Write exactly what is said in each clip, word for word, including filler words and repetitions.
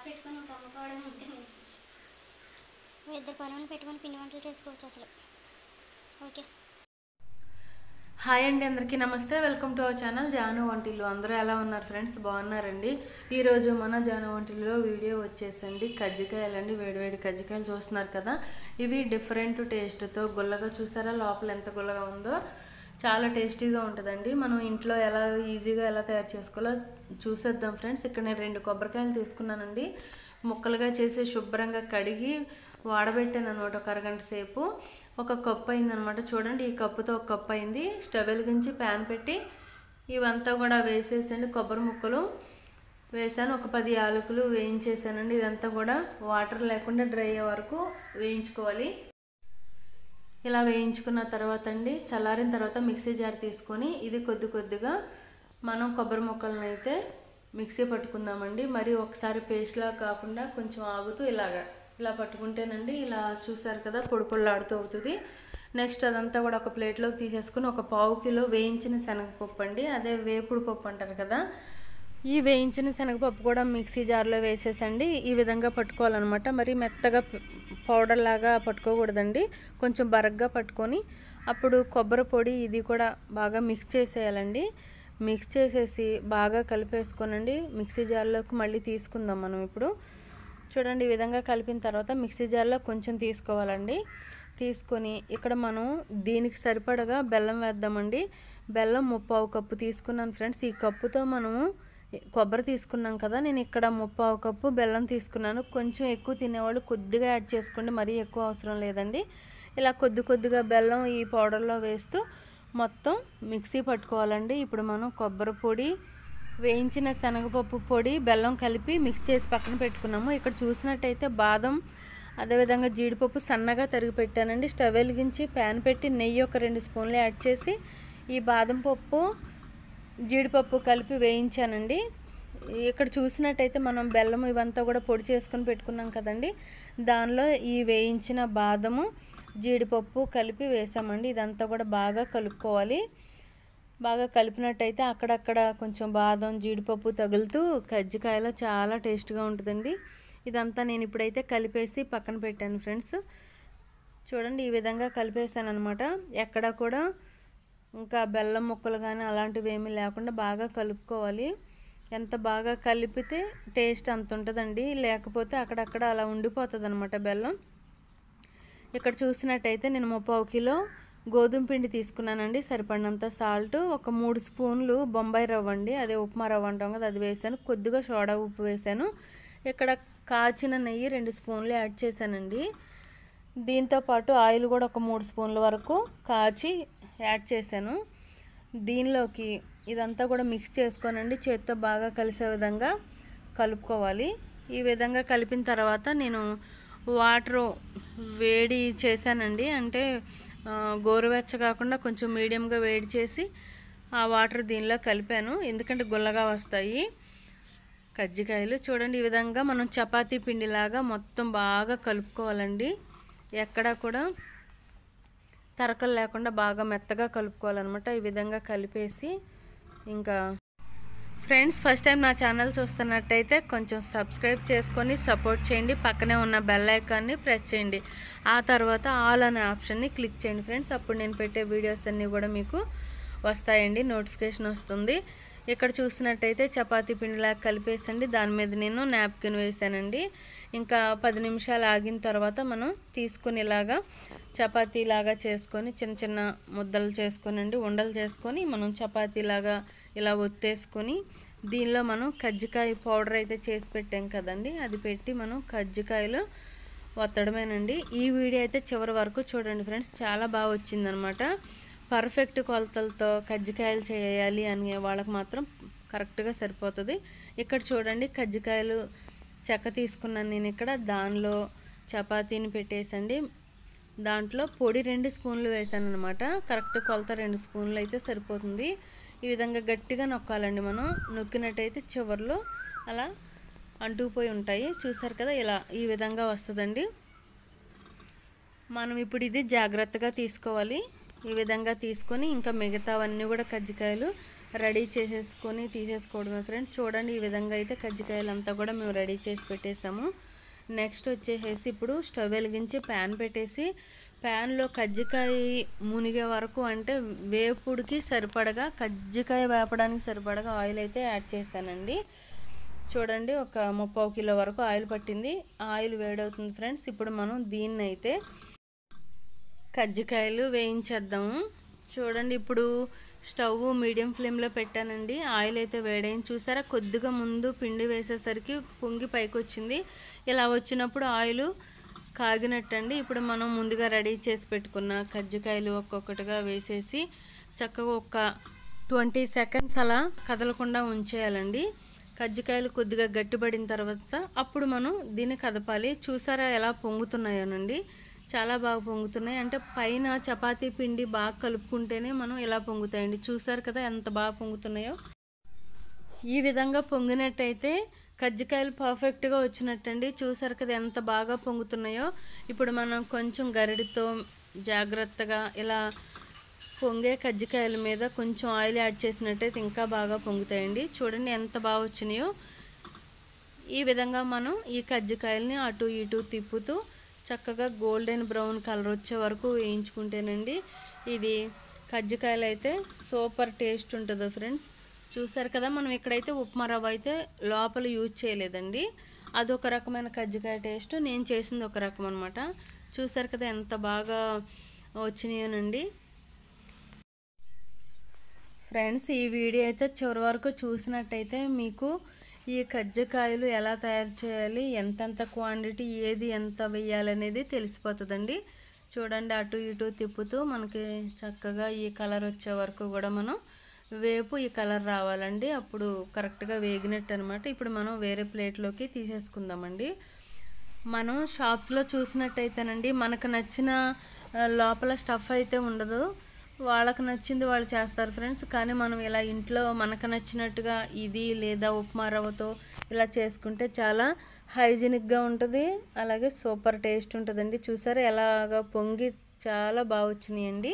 పెట్టుకొని ఒక అమ్ముకోవడం ఉంటే ఇద్దరు పనులు పెట్టుకొని పిండి వంటలు చేసుకోవచ్చు అసలు. ఓకే, హాయ్ అండి, అందరికీ నమస్తే. Welcome to our channel Janu Vantillu. అందరూ ఎలా ఉన్నారు ఫ్రెండ్స్? బాగున్నారండి. ఈరోజు మన జాను వంటిల్లో వీడియో వచ్చేసండి కజ్జికాయలండి. వేడివేడి కజ్జికాయలు చూస్తున్నారు కదా, ఇవి డిఫరెంట్ టేస్ట్తో గుల్లగా, చూసారా లోపల ఎంత గుల్లగా ఉందో, చాలా టేస్టీగా ఉంటుందండి. మనం ఇంట్లో ఎలా ఈజీగా ఎలా తయారు చేసుకోవాలో చూసేద్దాం ఫ్రెండ్స్. ఇక్కడ నేను రెండు కొబ్బరికాయలు తీసుకున్నానండి. ముక్కలుగా చేసి శుభ్రంగా కడిగి వాడబెట్టాను అనమాట ఒక అరగంట సేపు. ఒక కప్పు అయిందనమాట. చూడండి, ఈ కప్పుతో ఒక కప్పు అయింది. స్టవ్ వెలిగించి ప్యాన్ పెట్టి ఇవంతా కూడా వేసేసండి. కొబ్బరి ముక్కలు వేసాను, ఒక పది యాలకులు వేయించేసానండి. ఇదంతా కూడా వాటర్ లేకుండా డ్రై అయ్యే వరకు వేయించుకోవాలి. ఇలా వేయించుకున్న తర్వాత అండి, చల్లారిన తర్వాత మిక్సీ జార్ తీసుకొని ఇది కొద్ది కొద్దిగా మనం కొబ్బరి ముక్కలను అయితే మిక్సీ పట్టుకుందామండి. మరి ఒకసారి పేస్ట్లా కాకుండా కొంచెం ఆగుతూ ఇలాగా ఇలా పట్టుకుంటేనండి, ఇలా చూసారు కదా పొడి పొడిలాడుతూ అవుతుంది. నెక్స్ట్ అదంతా కూడా ఒక ప్లేట్లోకి తీసేసుకుని ఒక పావు కిలో వేయించిన శనగపప్పు అండి, అదే వేపుడు పప్పు అంటారు కదా, ఈ వేయించిన శనగపప్పు కూడా మిక్సీ జార్లో వేసేసండి ఈ విధంగా పట్టుకోవాలన్నమాట. మరి మెత్తగా పౌడర్ లాగా పట్టుకోకూడదండి, కొంచెం బరగ్గా పట్టుకొని అప్పుడు కొబ్బరి పొడి ఇది కూడా బాగా మిక్స్ చేసేయాలండి. మిక్స్ చేసేసి బాగా కలిపేసుకోనండి మిక్సీ జార్లోకి మళ్ళీ తీసుకుందాం మనం. ఇప్పుడు చూడండి, ఈ విధంగా కలిపిన తర్వాత మిక్సీ జార్లో కొంచెం తీసుకోవాలండి. తీసుకొని ఇక్కడ మనం దీనికి సరిపడగా బెల్లం వేద్దామండి. బెల్లం ముప్పావు కప్పు తీసుకున్నాను ఫ్రెండ్స్. ఈ కప్పుతో మనము కొబ్బరి తీసుకున్నాం కదా, నేను ఇక్కడ ముప్పావు కప్పు బెల్లం తీసుకున్నాను. కొంచెం ఎక్కువ తినేవాళ్ళు కొద్దిగా యాడ్ చేసుకోండి, మరీ ఎక్కువ అవసరం లేదండి. ఇలా కొద్ది కొద్దిగా బెల్లం ఈ పౌడర్లో వేస్తూ మొత్తం మిక్సీ పట్టుకోవాలండి. ఇప్పుడు మనం కొబ్బరి పొడి, వేయించిన శనగపప్పు పొడి, బెల్లం కలిపి మిక్స్ చేసి పక్కన పెట్టుకున్నాము. ఇక్కడ చూసినట్టయితే బాదం, అదేవిధంగా జీడిపప్పు సన్నగా తరిగి పెట్టానండి. స్టవ్ వెలిగించి ప్యాన్ పెట్టి నెయ్యి ఒక రెండు స్పూన్లు యాడ్ చేసి ఈ బాదం పప్పు, జీడిపప్పు కలిపి వేయించానండి. ఇక్కడ చూసినట్టయితే మనం బెల్లం ఇవంతా కూడా పొడి చేసుకొని పెట్టుకున్నాం కదండి, దానిలో ఈ వేయించిన బాదము, జీడిపప్పు కలిపి వేసామండి. ఇదంతా కూడా బాగా కలుపుకోవాలి. బాగా కలిపినట్టయితే అక్కడక్కడ కొంచెం బాదం, జీడిపప్పు తగులుతూ కజ్జికాయలో చాలా టేస్ట్గా ఉంటుందండి. ఇదంతా నేను ఇప్పుడైతే కలిపేసి పక్కన పెట్టాను ఫ్రెండ్స్. చూడండి, ఈ విధంగా కలిపేసాను అనమాట. ఎక్కడ కూడా ఇంకా బెల్లం ముక్కలు కానీ అలాంటివి ఏమీ లేకుండా బాగా కలుపుకోవాలి. ఎంత బాగా కలిపితే టేస్ట్ అంత ఉంటుందండి, లేకపోతే అక్కడక్కడ అలా ఉండిపోతుంది అనమాట బెల్లం. ఇక్కడ చూసినట్టయితే నేను ముప్పావు కిలో గోధుమ పిండి తీసుకున్నానండి, సరిపడినంత సాల్ట్, ఒక మూడు స్పూన్లు బొంబాయి రవ్వ అండి, అదే ఉప్మా రవ్వ అంటాం కదా, అది వేసాను. కొద్దిగా సోడా ఉప్పు వేసాను. ఇక్కడ కాచిన నెయ్యి రెండు స్పూన్లు యాడ్ చేశానండి. దీంతోపాటు ఆయిల్ కూడా ఒక మూడు స్పూన్ల వరకు కాచి యాడ్ చేశాను. దీనిలోకి ఇదంతా కూడా మిక్స్ చేసుకోనండి, చేత్తో బాగా కలిసే విధంగా కలుపుకోవాలి. ఈ విధంగా కలిపిన తర్వాత నేను వాటర్ వేడి చేశానండి, అంటే గోరువెచ్చ కాకుండా కొంచెం మీడియంగా వేడి చేసి ఆ వాటర్ దీనిలో కలిపాను, ఎందుకంటే గుల్లగా వస్తాయి కజ్జికాయలు. చూడండి, ఈ విధంగా మనం చపాతీ పిండిలాగా మొత్తం బాగా కలుపుకోవాలండి. ఎక్కడా కూడా తరకలు లేకుండా బాగా మెత్తగా కలుపుకోవాలన్నమాట. ఈ విధంగా కలిపేసి ఇంకా ఫ్రెండ్స్, ఫస్ట్ టైం నా ఛానల్ చూస్తున్నట్టయితే కొంచెం సబ్స్క్రైబ్ చేసుకొని సపోర్ట్ చేయండి. పక్కనే ఉన్న బెల్ ఐకాన్ని ప్రెస్ చేయండి. ఆ తర్వాత ఆల్ అనే ఆప్షన్ని క్లిక్ చేయండి ఫ్రెండ్స్. అప్పుడు నేను పెట్టే వీడియోస్ అన్నీ కూడా మీకు వస్తాయండి, నోటిఫికేషన్ వస్తుంది. ఇక్కడ చూసినట్టయితే చపాతీ పిండిలాగా కలిపేసండి, దాని మీద నేను నాప్కిన్ వేసానండి. ఇంకా పది నిమిషాలు ఆగిన తర్వాత మనం తీసుకొని ఇలాగా చపాతీలాగా చేసుకొని చిన్న చిన్న ముద్దలు చేసుకొనండి, ఉండలు చేసుకొని మనం చపాతీలాగా ఇలా ఒత్తేసుకొని దీనిలో మనం కజ్జికాయ పౌడర్ అయితే చేసి పెట్టాం కదండి, అది పెట్టి మనం కజ్జికాయలు ఒత్తడమేనండి. ఈ వీడియో అయితే చివరి వరకు చూడండి ఫ్రెండ్స్, చాలా బాగా వచ్చిందనమాట. పర్ఫెక్ట్ కొలతలతో కజ్జికాయలు చేయాలి అనే వాళ్ళకి మాత్రం కరెక్ట్గా సరిపోతుంది. ఇక్కడ చూడండి, కజ్జికాయలు చెక్క తీసుకున్నాను నేను. ఇక్కడ దానిలో చపాతీని పెట్టేసండి, దాంట్లో పొడి రెండు స్పూన్లు వేసాను అనమాట. కరెక్ట్ కొలత రెండు స్పూన్లు అయితే సరిపోతుంది. ఈ విధంగా గట్టిగా నొక్కాలండి. మనం నొక్కినట్టయితే చివర్లో అలా అంటుకుపోయి ఉంటాయి, చూసారు కదా, ఇలా ఈ విధంగా వస్తుందండి. మనం ఇప్పుడు ఇది జాగ్రత్తగా తీసుకోవాలి. ఈ విధంగా తీసుకొని ఇంకా మిగతావన్నీ కూడా కజ్జికాయలు రెడీ చేసేసుకొని తీసేసుకోవడమే ఫ్రెండ్స్. చూడండి ఈ విధంగా అయితే కజ్జికాయలు అంతా కూడా మేము రెడీ చేసి పెట్టేసాము. నెక్స్ట్ వచ్చేసేసి ఇప్పుడు స్టవ్ వెలిగించి ప్యాన్ పెట్టేసి ప్యాన్లో కజ్జికాయ మునిగే వరకు అంటే వేపుడికి సరిపడగా కజ్జికాయ వేపడానికి సరిపడగా ఆయిల్ అయితే యాడ్ చేశానండి. చూడండి ఒక ముప్పావు కిలో వరకు ఆయిల్ పట్టింది. ఆయిల్ వేడవుతుంది ఫ్రెండ్స్. ఇప్పుడు మనం దీన్ని అయితే కజ్జికాయలు వేయించేద్దాము. చూడండి ఇప్పుడు స్టవ్ మీడియం ఫ్లేమ్లో పెట్టానండి. ఆయిల్ అయితే వేడైంది. చూసారా కొద్దిగా ముందు పిండి వేసేసరికి పొంగి పైకి వచ్చింది. ఇలా వచ్చినప్పుడు ఆయిల్ కాగినట్టండి. ఇప్పుడు మనం ముందుగా రెడీ చేసి పెట్టుకున్న కజ్జికాయలు ఒక్కొక్కటిగా వేసేసి చక్కగా ఒక ట్వంటీ సెకండ్స్ అలా కదలకుండా ఉంచేయాలండి. కజ్జికాయలు కొద్దిగా గట్టిపడిన తర్వాత అప్పుడు మనం దీన్ని కదపాలి. చూసారా ఎలా పొంగుతున్నాయోనండి, చాలా బాగా పొంగుతున్నాయి. అంటే పైన చపాతీ పిండి బాగా కలుపుకుంటేనే మనం ఇలా పొంగుతాయండి. చూసారు కదా ఎంత బాగా పొంగుతున్నాయో. ఈ విధంగా పొంగినట్టయితే కజ్జికాయలు పర్ఫెక్ట్గా వచ్చినట్టండి. చూసారు కదా ఎంత బాగా పొంగుతున్నాయో. ఇప్పుడు మనం కొంచెం గరిడితో జాగ్రత్తగా ఇలా పొంగే కజ్జికాయల మీద కొంచెం ఆయిల్ యాడ్ చేసినట్టయితే ఇంకా బాగా పొంగుతాయండి. చూడండి ఎంత బాగా వచ్చినాయో. ఈ విధంగా మనం ఈ కజ్జికాయలని అటు ఇటు తిప్పుతూ చక్కగా గోల్డెన్ బ్రౌన్ కలర్ వచ్చే వరకు వేయించుకుంటేనండి ఇది కజ్జికాయలు అయితే సూపర్ టేస్ట్ ఉంటుంది ఫ్రెండ్స్. చూసారు కదా మనం ఇక్కడైతే ఉప్మా రవ్వ అయితే లోపల యూజ్ చేయలేదండి. అదొక రకమైన కజ్జికాయ టేస్ట్, నేను చేసింది ఒక రకం అనమాట. చూసారు కదా ఎంత బాగా వచ్చినాయోనండి ఫ్రెండ్స్. ఈ వీడియో అయితే చివరి వరకు చూసినట్టయితే మీకు ఈ కజ్జికాయలు ఎలా తయారు చేయాలి, ఎంతెంత క్వాంటిటీ ఏది ఎంత వేయాలనేది తెలిసిపోతుందండి. చూడండి అటు ఇటు తిప్పుతూ మనకి చక్కగా ఈ కలర్ వచ్చే వరకు కూడా మనం వేపు ఈ కలర్ రావాలండి. అప్పుడు కరెక్ట్గా వేగినట్టు అనమాట. ఇప్పుడు మనం వేరే ప్లేట్లోకి తీసేసుకుందామండి. మనం షాప్స్లో చూసినట్టయితేనండి మనకు నచ్చిన లోపల స్టఫ్ అయితే ఉండదు, వాళ్ళకి నచ్చింది వాళ్ళు చేస్తారు ఫ్రెండ్స్. కానీ మనం ఇలా ఇంట్లో మనకు నచ్చినట్టుగా ఇది లేదా ఉప్మా రవ్వతో ఇలా చేసుకుంటే చాలా హైజీనిక్గా ఉంటుంది, అలాగే సూపర్ టేస్ట్ ఉంటుందండి. చూసారా ఎలాగా పొంగి చాలా బాగా వచ్చినాయండి.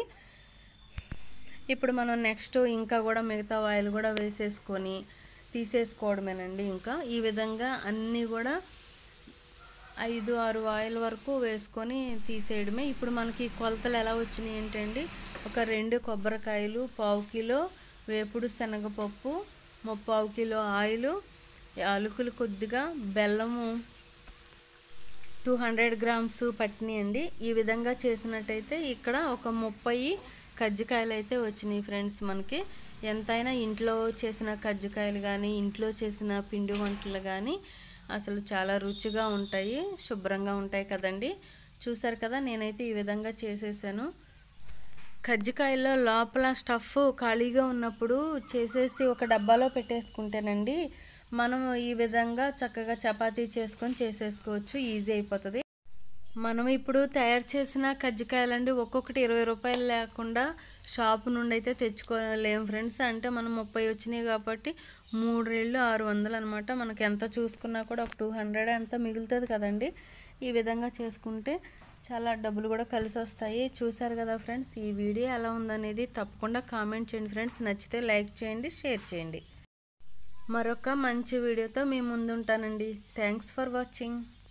ఇప్పుడు మనం నెక్స్ట్ ఇంకా కూడా మిగతా ఆయిల్ కూడా వేసేసుకొని తీసేసుకోవడమేనండి. ఇంకా ఈ విధంగా అన్నీ కూడా ఐదు ఆరు ఆయిల్ వరకు వేసుకొని తీసేయడమే. ఇప్పుడు మనకి కొలతలు ఎలా వచ్చినాయి ఏంటండి, ఒక రెండు కొబ్బరికాయలు, పావు కిలో వేపుడు శనగపప్పు, ముప్పావు కిలో ఆయిలు, యాలకులు కొద్దిగా, బెల్లము టూ హండ్రెడ్ గ్రామ్స్ పట్టినాయండి. ఈ విధంగా చేసినట్టయితే ఇక్కడ ఒక ముప్పై కజ్జికాయలు అయితే వచ్చినాయి ఫ్రెండ్స్. మనకి ఎంతైనా ఇంట్లో చేసిన కజ్జికాయలు కానీ ఇంట్లో చేసిన పిండి వంటలు కానీ అసలు చాలా రుచిగా ఉంటాయి, శుభ్రంగా ఉంటాయి కదండి. చూసారు కదా నేనైతే ఈ విధంగా చేసేసాను. కజ్జికాయల్లో లోపల స్టఫ్ ఖాళీగా ఉన్నప్పుడు చేసేసి ఒక డబ్బాలో పెట్టేసుకుంటేనండి మనం ఈ విధంగా చక్కగా చపాతీ చేసుకొని చేసేసుకోవచ్చు, ఈజీ అయిపోతుంది. మనం ఇప్పుడు తయారు చేసిన కజ్జికాయలండి ఒక్కొక్కటి ఇరవై రూపాయలు లేకుండా షాపు నుండి అయితే తెచ్చుకోలేము ఫ్రెండ్స్. అంటే మనం ముప్పై వచ్చినాయి కాబట్టి మూడు రేళ్ళు ఆరు వందలు అనమాట. మనకి ఎంత చూసుకున్నా కూడా ఒక టూ హండ్రెడ్ అంతా మిగులుతుంది కదండి. ఈ విధంగా చేసుకుంటే చాలా డబ్బులు కూడా కలిసి వస్తాయి. చూసారు కదా ఫ్రెండ్స్, ఈ వీడియో ఎలా ఉందనేది తప్పకుండా కామెంట్ చేయండి ఫ్రెండ్స్. నచ్చితే లైక్ చేయండి, షేర్ చేయండి. మరొక మంచి వీడియోతో మీ ముందు ఉంటానండి. Thanks for watching.